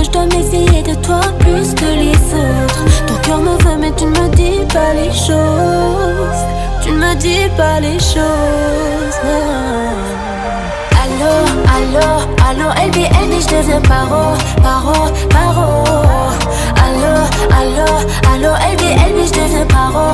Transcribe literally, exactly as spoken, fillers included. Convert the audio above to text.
je dois m'essayer de toi plus que les autres. Ton cœur me veut mais tu ne me dis pas les choses. Tu ne me dis pas les choses. Allô, allô, allô, L B N et je deviens paro, paro.